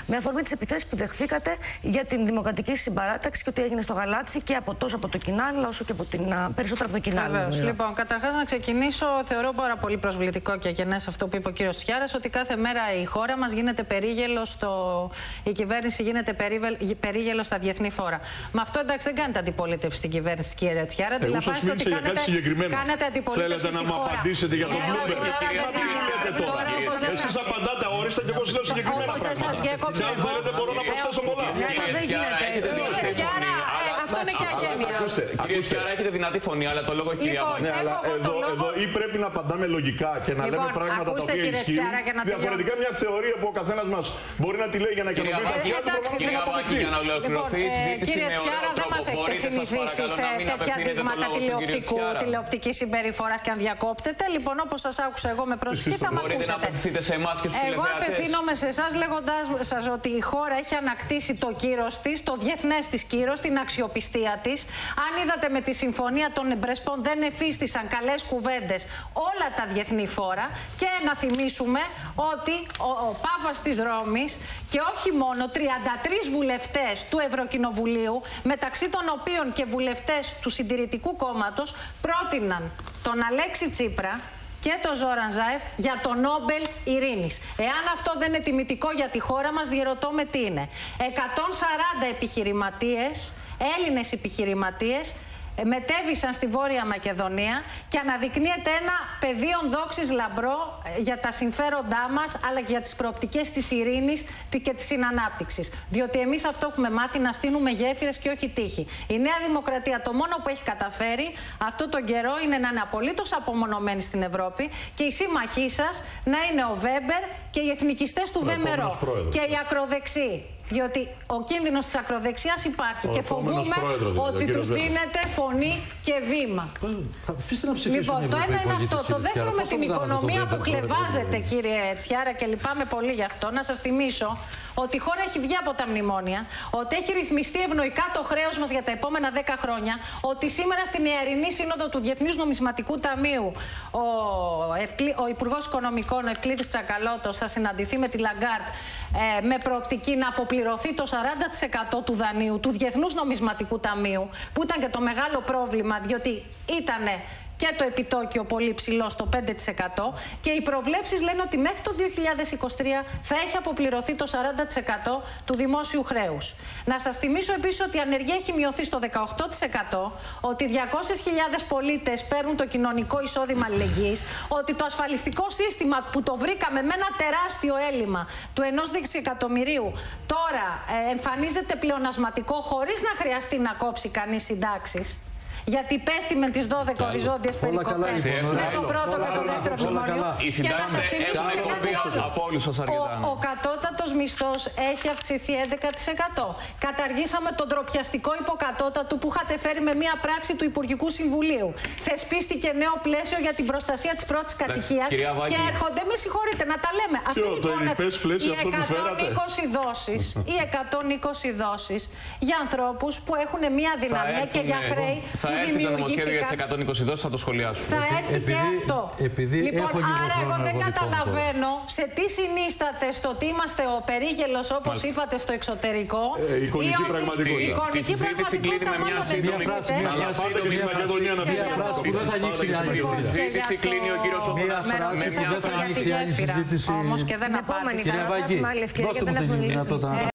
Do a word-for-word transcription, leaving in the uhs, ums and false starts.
με αφορμή τις επιθέσεις που δεχθήκατε για την Δημοκρατική Συμπαράταξη και ότι έγινε στο Γαλάτσι και από τόσο από το Κινάλ, όσο και από την, περισσότερο από το Κινάλ. Βεβαίως. Λοιπόν, καταρχάς να ξεκινήσω, θεωρώ πάρα πολύ προσβλητικό και αγενές αυτό που είπε ο κύριος Τσιάρας, ότι κάθε μέρα η χώρα μας γίνεται περίγελο, στο... η κυβέρνηση γίνεται περίγελο στα διεθνή φόρα. Με αυτό εντάξει δεν κάνετε αντιπολίτευση στην κυβέρνηση, κύριε Τσιάρα. Αντιλαμβάνεστε ότι κάνετε, κάνετε αντιπολίτευση. Θέλετε να μου απαντήσετε για τον Bloomberg? Τι λέτε τώρα? Εσείς απαντάτε αόριστα και εγώ σας λέω συγκεκριμένα πράγματα. Και αν θέλετε μπορώ να προσθέσω πολλά. Δεν γίνεται έτσι. Αυτό είναι και αγένεια. Κύριε Τσιάρα, έχετε δυνατή φωνή, αλλά το λόγο έχει κυρία Βάγγελη. Ναι, αλλά εδώ ή πρέπει να απαντάμε λογικά και να λέμε πράγματα τα οποία ισχύουν. Διαφορετικά μια θεωρία που ο καθένας μας μπορεί να τη λέει για να ικανοποιεί τα αυτιά του, μπορεί Κυρία Βάγγελη, για να ολοκληρωθεί η συζήτηση κύριε με Τσιάρα, ωραίο δεν τρόπο, μας έχετε συνηθίσει σε τέτοια δείγματα τηλεοπτικής συμπεριφοράς και αν διακόπτετε. Λοιπόν, όπως σας άκουσα εγώ με προσοχή, θα μ' ακούσατε. Μπορείτε να απευθυνθείτε σε εμάς και στους τηλεθεατές. Εγώ απευθύνομαι σε εσάς λέγοντάς σας ότι η χώρα έχει ανακτήσει το κύρος της, το διεθνές της κύρος, την αξιοπιστία της. Αν είδατε με τη συμφωνία των Πρεσπών δεν εφίστησαν καλές κουβέντες όλα τα διεθνή φόρα. Και να θυμίσουμε ότι ο, ο Πάπας της Ρώμης και όχι μόνο τριάντα τρεις βουλευτές του Ευρωκοινοβουλίου, μεταξύ των οποίων και βουλευτές του Συντηρητικού Κόμματος, πρότειναν τον Αλέξη Τσίπρα και τον Ζόραν Ζάεφ για το Νόμπελ Ειρήνης. Εάν αυτό δεν είναι τιμητικό για τη χώρα μας, διερωτώ με τι είναι. εκατόν σαράντα επιχειρηματίες, Έλληνες επιχειρηματίες, μετέβησαν στη Βόρεια Μακεδονία και αναδεικνύεται ένα πεδίο δόξης λαμπρό για τα συμφέροντά μας, αλλά και για τις προοπτικές της ειρήνης και της συνανάπτυξης. Διότι εμείς αυτό έχουμε μάθει, να στείνουμε γέφυρες και όχι τείχη. Η Νέα Δημοκρατία το μόνο που έχει καταφέρει αυτό τον καιρό είναι να είναι απολύτως απομονωμένη στην Ευρώπη και οι σύμμαχοί σας να είναι ο Βέμπερ και οι εθνικιστές του Βέμερο και οι ακροδεξιοί. Διότι ο κίνδυνος της ακροδεξιάς υπάρχει ο και φοβούμε ότι τους δίνεται φωνή και βήμα. Θα αφήστε να ψηφίσουν. Λοιπόν, το ένα είναι αυτό. Το δεύτερο με την οικονομία που χλευάζεται, κύριε Τσιάρα, και λυπάμαι πολύ γι' αυτό, να σας θυμίσω ότι η χώρα έχει βγει από τα μνημόνια, ότι έχει ρυθμιστεί ευνοϊκά το χρέος μας για τα επόμενα δέκα χρόνια, ότι σήμερα στην Ιερινή Σύνοδο του Διεθνούς Νομισματικού Ταμείου ο, Ευκλή, ο Υπουργός Οικονομικών, ο Ευκλήδης Τσακαλώτος, θα συναντηθεί με τη Λαγκάρτ ε, με προοπτική να αποπληρωθεί το σαράντα τοις εκατό του δανείου του Διεθνούς Νομισματικού Ταμείου, που ήταν και το μεγάλο πρόβλημα, διότι ήτανε και το επιτόκιο πολύ ψηλό στο πέντε τοις εκατό και οι προβλέψεις λένε ότι μέχρι το δύο χιλιάδες είκοσι τρία θα έχει αποπληρωθεί το σαράντα τοις εκατό του δημόσιου χρέους. Να σας θυμίσω επίσης ότι η ανεργία έχει μειωθεί στο δεκαοκτώ τοις εκατό, ότι διακόσιες χιλιάδες πολίτες παίρνουν το κοινωνικό εισόδημα αλληλεγγύης, ότι το ασφαλιστικό σύστημα που το βρήκαμε με ένα τεράστιο έλλειμμα του ενός δισεκατομμυρίου τώρα ε, εμφανίζεται πλεονασματικό χωρίς να χρειαστεί να κόψει κανείς συντάξεις. Γιατί πέστη με τις δώδεκα οριζόντιες περικοπές με το πρώτο και το δεύτερο μνημόνιο. Και να σας θυμίσω ο, ο κατώτατος μισθός έχει αυξηθεί έντεκα τοις εκατό. Καταργήσαμε τον ντροπιαστικό υποκατώτατο που είχατε φέρει με μία πράξη του Υπουργικού Συμβουλίου. Θεσπίστηκε νέο πλαίσιο για την προστασία της πρώτης κατοικίας και έρχονται, με συγχωρείτε να τα λέμε, αυτή η εικόνα οι εκατόν είκοσι δόσεις, οι εκατόν είκοσι δόσεις για ανθρώπους που έχουν μία δυναμία και για χρέη. Θα έρθει το νομοσχέδιο για τις εκατόν είκοσι δόσεις, θα το σχολιάσουμε. Θα έρθει επειδή, και αυτό. Επειδή λοιπόν, έχω άρα εγώ δεν εγώ καταλαβαίνω σε τι συνίσταται στο ότι είμαστε ο περίγελος, όπως Μάλιστα. είπατε, στο εξωτερικό. Ε, εικονική πραγματικότητα. Η εικονική πραγματικότητα με μια σύντομη φράση. Μια πάτε και στη Μακεδονία να πείτε φράση που δεν θα ανοίξει η άλλη συζήτηση. Η συζήτηση κλείνει ο κύριος Σόβουλας. Μια φράση που δεν θα ανοίξει η άλλη συζήτηση. Όμως και δεν απάντησε. Κύριε Βαγγέλη, δώστε μου την δυνατότητα.